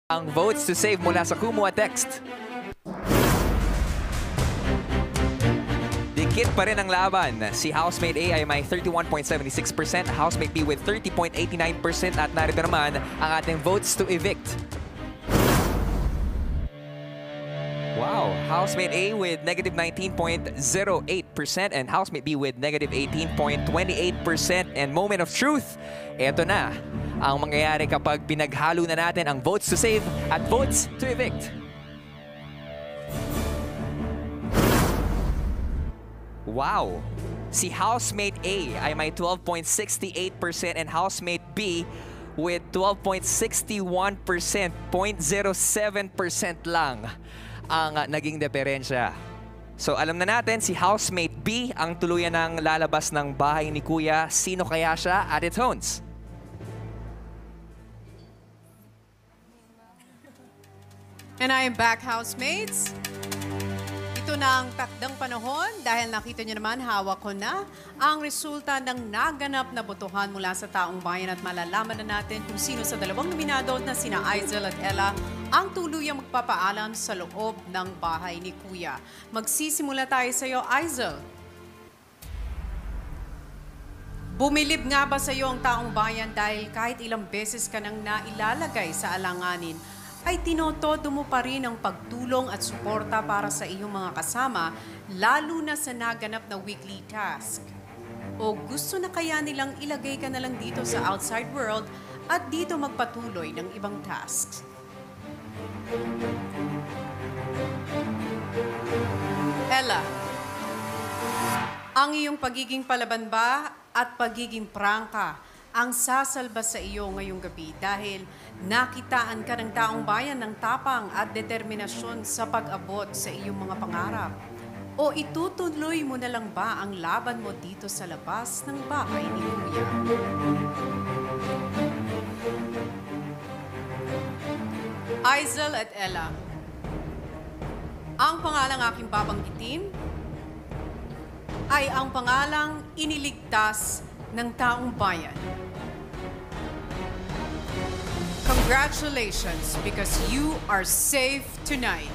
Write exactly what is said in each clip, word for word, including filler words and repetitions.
Ang votes to save mula sa Kumu at Text. Dikit pa rin ang laban. Si Housemate A ay may thirty-one point seven six percent, Housemate B with thirty point eight nine percent at narito naman ang ating votes to evict. Wow, Housemate A with negative nineteen point zero eight percent and Housemate B with negative eighteen point two eight percent. And moment of truth, eto na ang mangyayari kapag pinaghalo na natin ang votes to save at votes to evict. Wow! Si Housemate A ay may twelve point six eight percent and Housemate B with twelve point six one percent, zero point zero seven percent lang ang uh, naging diferensya. So alam na natin, si Housemate B ang tuluyan ng lalabas ng bahay ni Kuya. Sino kaya siya at its hones? And I am back, housemates. Ito na ang takdang panahon dahil nakita niyo naman, hawak ko na ang resulta ng naganap na botohan mula sa taong bayan at malalaman na natin kung sino sa dalawang nominado na sina Aizel at Ella ang tuluyang magpapaalam sa loob ng bahay ni Kuya. Magsisimula tayo sa iyo, Aizel. Bumilib nga ba sa iyo ang taong bayan dahil kahit ilang beses ka nang nailalagay sa alanganin, ay tinotodo mo pa rin ang pagtulong at suporta para sa iyong mga kasama, lalo na sa naganap na weekly task? O gusto na kaya nilang ilagay ka na lang dito sa outside world at dito magpatuloy ng ibang tasks? Ella, ang iyong pagiging palaban ba at pagiging prangka ang sasalba sa iyo ngayong gabi dahil nakitaan ka ng taong bayan ng tapang at determinasyon sa pag-abot sa iyong mga pangarap? O itutuloy mo na lang ba ang laban mo dito sa labas ng bahay ni Kuya? Aizel at Ella, ang pangalang aking babanggitin ay ang pangalang iniligtas ng taong bayan. Congratulations, because you are safe tonight.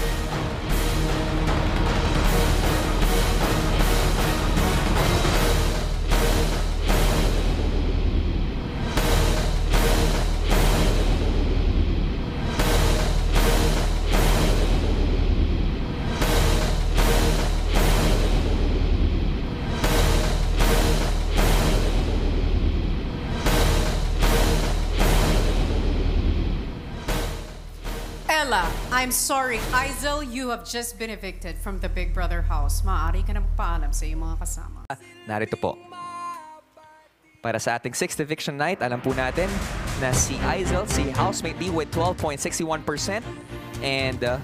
Ella, I'm sorry. Aizel, you have just been evicted from the Big Brother house. Maaari ka na magpaalam sa iyong mga kasama. Narito po. Para sa ating sixth eviction night, alam po natin na si Aizel, si Housemate B with twelve point six one percent and uh,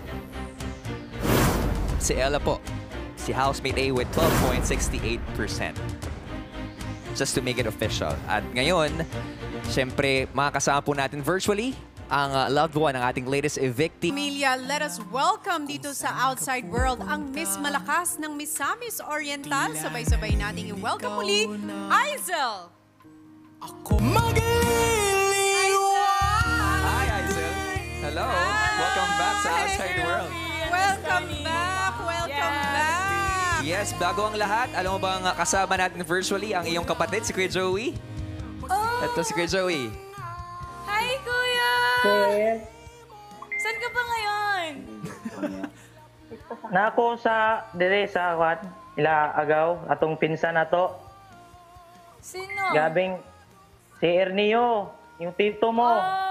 si Ella po, si Housemate A with twelve point six eight percent. Just to make it official. At ngayon, syempre, mga kasama po natin virtually, ang uh, loved one ng ating latest evictee. Emilia, let us welcome dito sa outside world ang Miss Malakas ng Misamis Oriental. Sabay-sabay nating i-welcome muli, Aizel! Ako mag-iliw! Hi, Aizel! Hello! Hi. Welcome back sa outside world. Welcome back! Welcome back! Yes, bago ang lahat, alam mo bang uh, kasama natin virtually ang iyong kapatid, si Kuya Joey? Oh! Ito si Kuya Joey. Hi, Kuya! Sir, Saan ka pa ngayon? na ako sa dire sa wat ila agaw atong pinsan nato. Sino? Gabing si Ernio, yung tito mo. Oh,